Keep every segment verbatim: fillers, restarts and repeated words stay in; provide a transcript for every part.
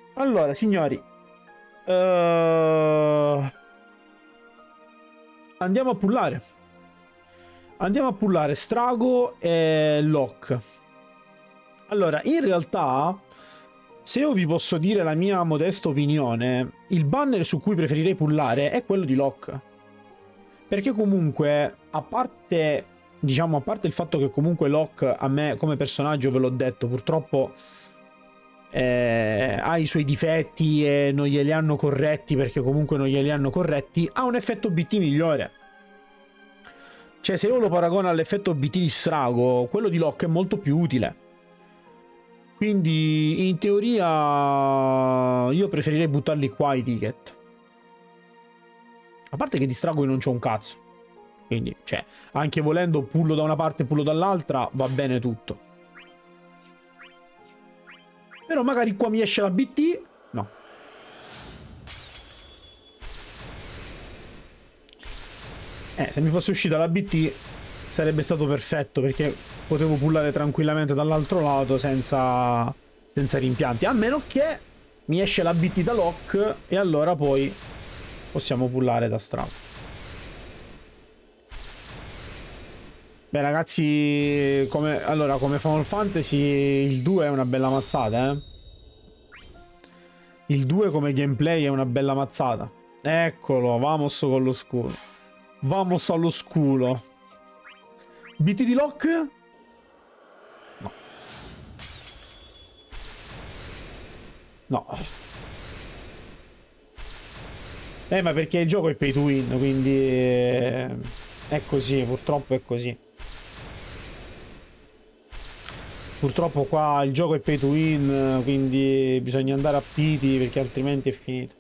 Allora, signori, eh, andiamo a pullare. Andiamo a pullare Strago e Locke. Allora, in realtà, se io vi posso dire la mia modesta opinione, il banner su cui preferirei pullare è quello di Locke. Perché comunque, a parte, diciamo, a parte il fatto che comunque Locke a me come personaggio, ve l'ho detto, purtroppo eh, ha i suoi difetti e non glieli hanno corretti, perché comunque non glieli hanno corretti, ha un effetto B T migliore. Cioè, se io lo paragono all'effetto B T di Strago, quello di Locke è molto più utile. Quindi, in teoria, io preferirei buttarli qua i ticket. A parte che di Strago io non c'ho un cazzo. Quindi, cioè, anche volendo pullo da una parte e pullo dall'altra, va bene tutto. Però magari qua mi esce la B T. No. Eh, se mi fosse uscita la B T sarebbe stato perfetto, perché potevo pullare tranquillamente dall'altro lato senza, senza rimpianti. A meno che mi esce la B T da Locke e allora poi possiamo pullare da Strago. Beh ragazzi, come, allora, come Final Fantasy il due è una bella mazzata, eh. Il due come gameplay è una bella mazzata. Eccolo, vamos con lo scudo. Vamos allo scudo. B T di Locke? No. No. Eh, ma perché il gioco è pay to win, quindi eh, è così, purtroppo è così. Purtroppo qua il gioco è pay to win, quindi bisogna andare a piti perché altrimenti è finito.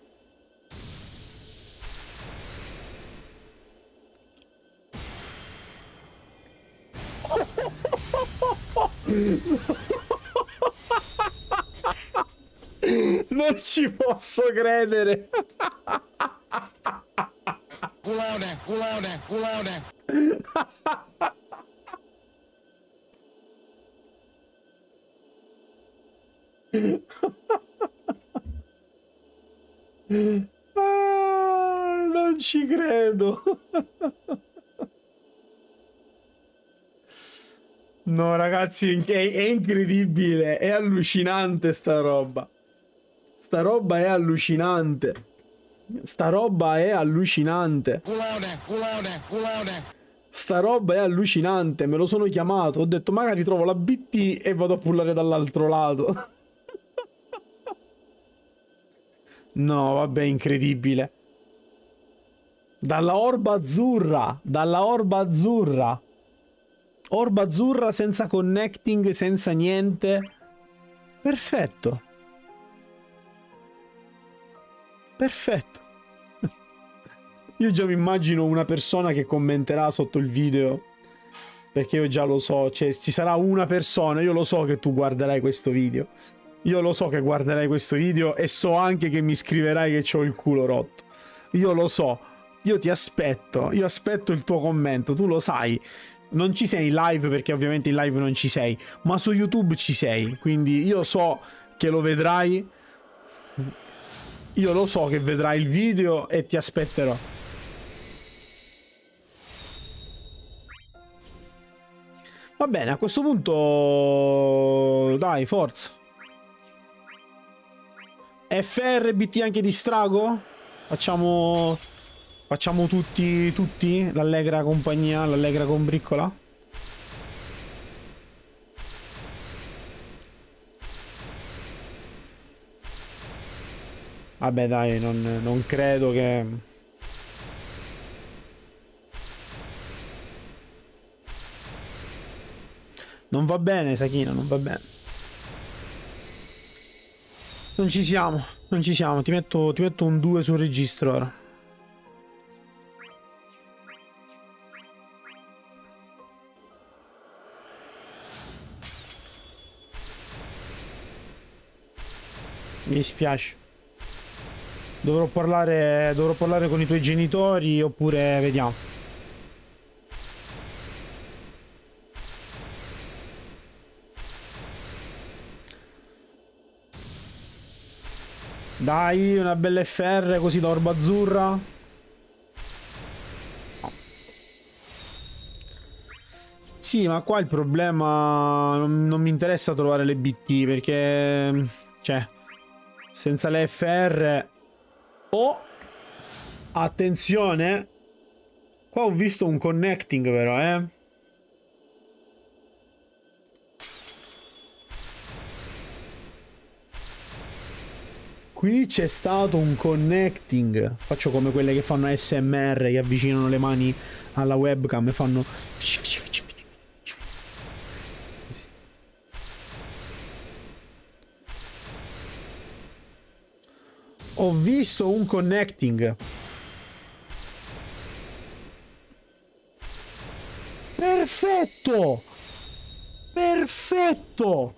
Non ci posso credere. Culone, culone, culone. Ah, non ci credo. No, ragazzi, è, è incredibile. È allucinante sta roba. Sta roba è allucinante. Sta roba è allucinante. Culone, culone, culone. Sta roba è allucinante. Me lo sono chiamato. Ho detto magari trovo la B T e vado a pullare dall'altro lato. No, vabbè, incredibile. Dalla orba azzurra. Dalla orba azzurra. Orba azzurra senza connecting, senza niente. Perfetto. Perfetto. Io già mi immagino una persona che commenterà sotto il video. Perché io già lo so. Cioè, ci sarà una persona. Io lo so che tu guarderai questo video. Io lo so che guarderai questo video. E so anche che mi scriverai che ho il culo rotto. Io lo so. Io ti aspetto. Io aspetto il tuo commento. Tu lo sai. Non ci sei in live perché ovviamente in live non ci sei. Ma su YouTube ci sei. Quindi io so che lo vedrai. Io lo so che vedrai il video e ti aspetterò. Va bene, a questo punto... Dai, forza. F R B T anche di Strago? Facciamo... Facciamo tutti, tutti? L'allegra compagnia, l'allegra combriccola? Vabbè dai, non, non credo che... Non va bene, Sakina, non va bene. Non ci siamo, non ci siamo. Ti metto, ti metto un due sul registro ora. Mi dispiace. Dovrò parlare, dovrò parlare con i tuoi genitori oppure vediamo. Dai, una bella F R così da orba azzurra. No. Sì, ma qua il problema... Non, non mi interessa trovare le B T perché... Cioè, senza le F R... Oh! Attenzione! Qua ho visto un connecting però, eh? Qui c'è stato un connecting. Faccio come quelle che fanno A S M R, che avvicinano le mani alla webcam e fanno... Ho visto un connecting. Perfetto! Perfetto!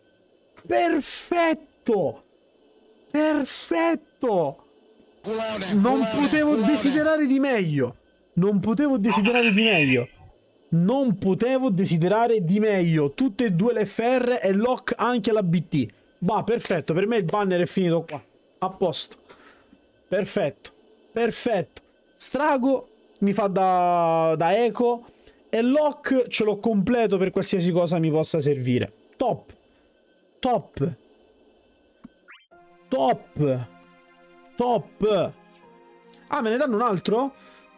Perfetto! Perfetto! Non potevo desiderare di meglio. Non potevo desiderare di meglio. Non potevo desiderare di meglio. Tutte e due le F R e lock anche la B T. Va, perfetto. Per me il banner è finito qua. A posto. Perfetto. Perfetto. Strago mi fa da, da eco. E lock ce l'ho completo per qualsiasi cosa mi possa servire. Top. Top. Top. Top. Ah, me ne danno un altro?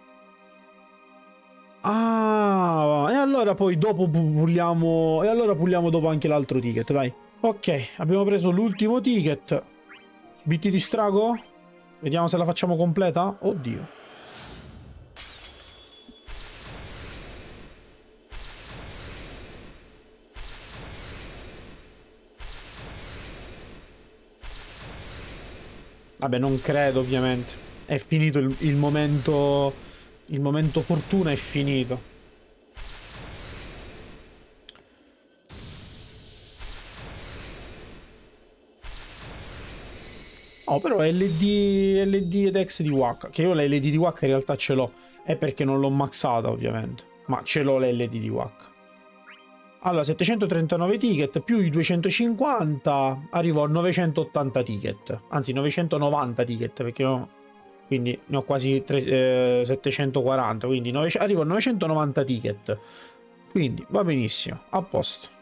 Ah, e allora poi dopo pulliamo... E allora pulliamo dopo anche l'altro ticket, dai. Ok, abbiamo preso l'ultimo ticket. B T di strago? Vediamo se la facciamo completa. Oddio. Vabbè, non credo ovviamente. È finito il, il momento... Il momento fortuna è finito. Oh, però L E D, L E D ed X di Waka. Che io la L E D di Waka in realtà ce l'ho. È perché non l'ho maxata ovviamente. Ma ce l'ho l'L E D di Waka. Allora, settecentotrentanove ticket più i duecentocinquanta, arrivo a novecentottanta ticket. Anzi, novecentonovanta ticket, perché ho... Quindi ne ho quasi tre, eh, settecentoquaranta, quindi novecento, arrivo a novecentonovanta ticket. Quindi va benissimo, a posto.